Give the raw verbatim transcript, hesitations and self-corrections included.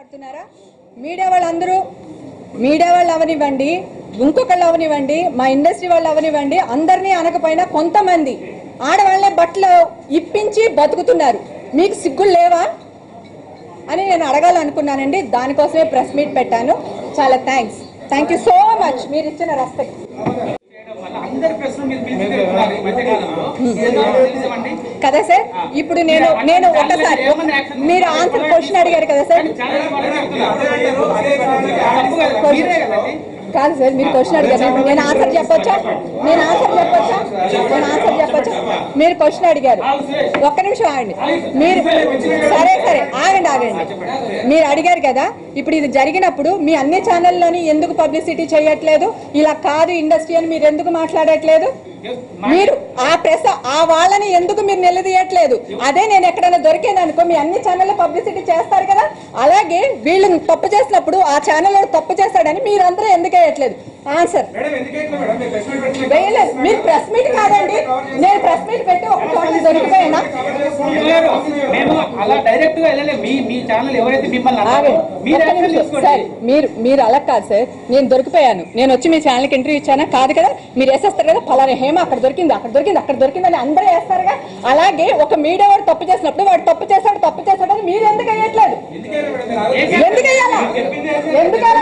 మాట్లాడుతున్నారా? మీడియా వాళ్ళందరూ మీడియా వాళ్ళు అవనివ్వండి, ఇంకొకళ్ళు అవనివ్వండి, మా ఇండస్ట్రీ వాళ్ళు అవనివ్వండి, అందరినీ అనకపోయినా కొంతమంది ఆడవాళ్ళే బట్టలు ఇప్పించి బతుకుతున్నారు. మీకు సిగ్గులు లేవా అని నేను అడగాలనుకున్నానండి. దానికోసమే ప్రెస్ మీట్ పెట్టాను. చాలా thanks. Thank you so much మీరు ఇచ్చిన రెస్పెక్ట్. కదా సార్, ఇప్పుడు నేను నేను ఒకసారి మీరు ఆన్సర్ క్వశ్చన్ అడిగారు కదా సార్. కాదు సార్, మీరు క్వశ్చన్ అడిగారు, నేను ఆన్సర్ చెప్పొచ్చా? నేను ఆన్సర్ చెప్పొచ్చా? నేను ఆన్సర్ చెప్పొచ్చా? మీరు క్వశ్చన్ అడిగారు, ఒక్క నిమిషం ఆగండి. మీరు సరే సరే ఆగండి ఆగండి మీరు అడిగారు కదా, ఇప్పుడు ఇది జరిగినప్పుడు మీ అన్ని ఛానల్లోని ఎందుకు పబ్లిసిటీ చేయట్లేదు? ఇలా కాదు ఇండస్ట్రీ అని మీరు ఎందుకు మాట్లాడట్లేదు? మీరు ఆ ప్రెస్ ఆ వాళ్ళని ఎందుకు మీరు నిలదీయట్లేదు? అదే నేను ఎక్కడైనా దొరికేదనుకో మీ అన్ని ఛానల్లో పబ్లిసిటీ చేస్తారు కదా, అలాగే వీళ్ళు తప్పు చేసినప్పుడు ఆ ఛానల్లో తప్పు చేస్తాడని మీరందరూ ఎందుకు వేయట్లేదు? ఆన్సర్ వేయలేదు. మీరు ప్రెస్ మీట్ కాదండి, నేను ప్రెస్ మీట్ పెట్టి ఒక చోట దొరికిపోయినా సార్. మీరు మీరు అలా కాదు సార్, నేను దొరికిపోయాను, నేను వచ్చి మీ ఛానల్కి ఇంటర్వ్యూ ఇచ్చానా? కాదు కదా. మీరు వేసేస్తారు కదా, ఫలానా హేమ అక్కడ దొరికింది అక్కడ దొరికింది అక్కడ దొరికింది అని అందరూ వేస్తారుగా. అలాగే ఒక మీడియా వాడు తప్పు చేసినప్పుడు వాడు తప్పు చేస్తాడు తప్పు చేస్తాడు అని మీరు ఎందుకు వేయట్లేదు? ఎందుకు వేయాలా? ఎందుకు